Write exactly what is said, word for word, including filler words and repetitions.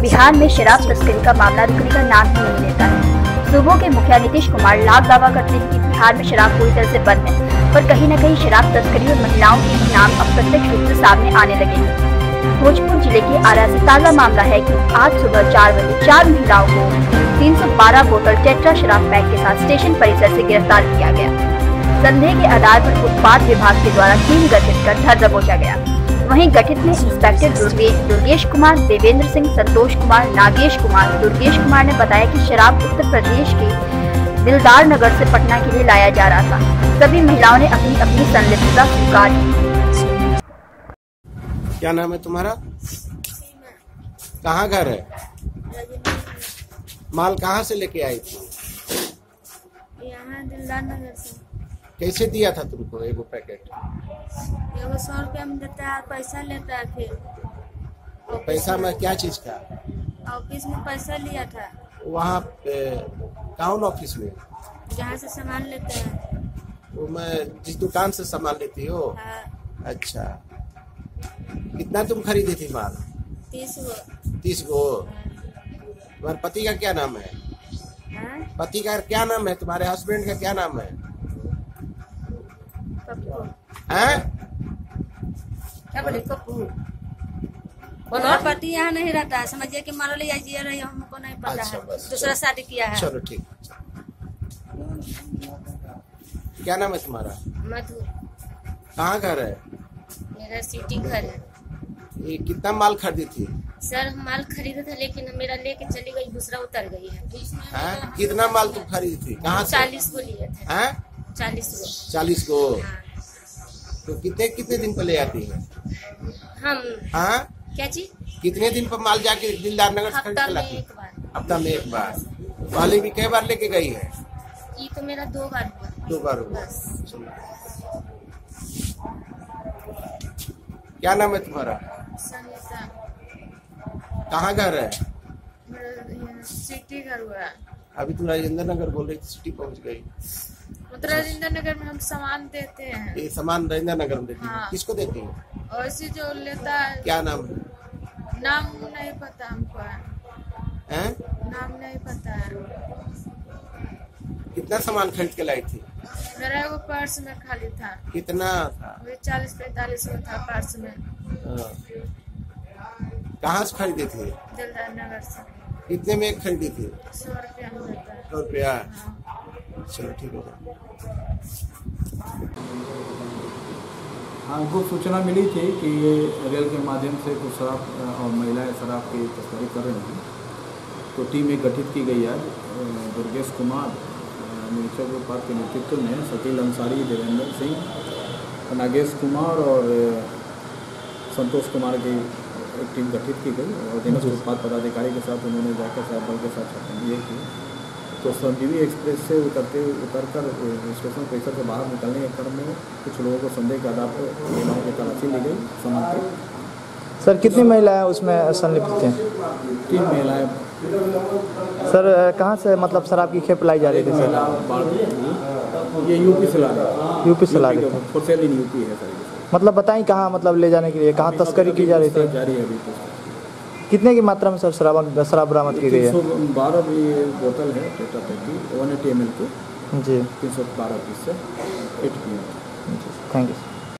बिहार में शराब तस्करी का मामला रुकने का नाम ही नहीं लेता है। सूबों के मुखिया नीतीश कुमार लाख दावा करते हैं कि बिहार में शराब पूरी तरह से बंद है, पर कहीं न कहीं शराब तस्करी और महिलाओं के नाम अब प्रत्यक्ष रूप से सामने आने लगे हैं। भोजपुर जिले के आरा से ताजा मामला है कि आज सुबह चार बजे चार महिलाओं को तीन सौ बारह बोतल टेट्रा शराब पैक के साथ स्टेशन परिसर से गिरफ्तार किया गया। संदेह के आधार पर उत्पाद विभाग के द्वारा टीम गठित कर धर दबोचा गया। वहीं गठित में इंस्पेक्टर दुर्गेश कुमार, देवेंद्र सिंह, संतोष कुमार, नागेश कुमार। दुर्गेश कुमार ने बताया कि शराब उत्तर प्रदेश के दिलदार नगर से पटना के लिए लाया जा रहा था। सभी महिलाओं ने अपनी अपनी संलिप्तता स्वीकार की। क्या नाम है तुम्हारा? कहाँ घर है? माल कहाँ से लेके आई थी? यहाँ दिलदार नगर से। कैसे दिया था तुमको एगो पैकेट? एगो सौ रुपया में देता है, पैसा लेता है। फिर पैसा में क्या चीज का? ऑफिस में पैसा लिया था। वहाँ कौन ऑफिस में? जहाँ से सामान लेते हैं। वो मैं जिस दुकान से सामान लेती हो? हाँ। अच्छा, कितना तुम खरीदी थी माल? तीस गो। तीस गो। तुम्हारे पति का क्या नाम है? हाँ? पति पति का क्या नाम है? तुम्हारे हस्बैंड का क्या नाम है? हैं? क्या बोले? पप्पू। बोलो। पति यहाँ नहीं रहता है, समझिए कि मारो ले जाइए रही, हमको नहीं पता अच्छा, है। बस, दूसरा शादी किया है। चलो ठीक। क्या नाम है तुम्हारा? मधु। कहाँ घर है? मेरा सिटी घर है। ये कितना माल खरीदी थी? सर हम माल खरीदे थे, लेकिन मेरा लेके चली गई, दूसरा उतर गई है। हैं? कितना माल तुम खरीदी थी? कहाँ से? चालीस गो लिए थे। हैं? चालीस गो। चालीस गो। हाँ। तो कितने कितने दिन पर ले आती है? हम हाँ? क्या चीज? कितने दिन पर माल जाके दिलदार नगर से खरीद हफ्ता के में लाती? एक बार। हफ्ता में एक बार। पहले भी कई बार लेके गई है? ये तो मेरा दो बार हुआ। दो बार हुआ। बस। क्या नाम है तुम्हारा? सनीता। कहाँ घर है? मेरा सिटी घर हुआ। अभी तुम राजेंद्र नगर बोल रही थी, सिटी पहुँच गई। राजेंद्र नगर में हम सामान देते हैं। ये सामान राजेंद्र नगर में देती है? हाँ। किसको देती है? और इसी जो लेता है। क्या नाम है? नाम नहीं पता हमको। हैं? नाम नहीं पता है। कितना सामान खरीद के लाई थी? मेरा एगो पर्स में खाली था। कितना था? चालीस पैंतालीस में था पर्स में। हाँ। कहाँ से खरीदी थी? दिलदार नगर से। कितने में एक खरीदी थी? सौ रुपया में देता है। सौ रुपया। हाँ। चलो ठीक है। हमको सूचना मिली थी कि ये रेल के माध्यम से कुछ शराब और महिलाएं शराब की तस्करी कर रही हैं, तो टीम एक गठित की गई है। दुर्गेश कुमार निरीक्षक उत्पाद के नेतृत्व में शकील अंसारी, देवेंद्र सिंह, नागेश कुमार और संतोष कुमार की एक टीम गठित की गई और दिनों उत्पाद पदाधिकारी के साथ उन्होंने जाकर साहब बल के साथ छापेमारी की। तो संजीवी एक्सप्रेस से उतरते उतरकर स्टेशन परिसर से बाहर निकलने के क्रम में कुछ लोगों को संदेह के आधार पर महिलाओं की तलाशी ली गई। सामान सर कितनी महिलाएं उसमें संलिप्त थे? तीन महिलाएं। सर कहाँ से मतलब शराब की खेप लाई जा रही थी? सर ये यूपी से ला रहे थे। यूपी से ला रहे थे? फुरसैल इन यूपी है सर। मतलब बताएं कहाँ मतलब ले जाने के लिए कहाँ तस्करी की जा रही थी? जारी है अभी। कितने की मात्रा में सर शराब शराब बरामद की गई है? बारह भी बोतल है टेट्रा पैक की, वन एटी एम एल की। जी। तीन सौ बारह पीस से eight P M. Thank you.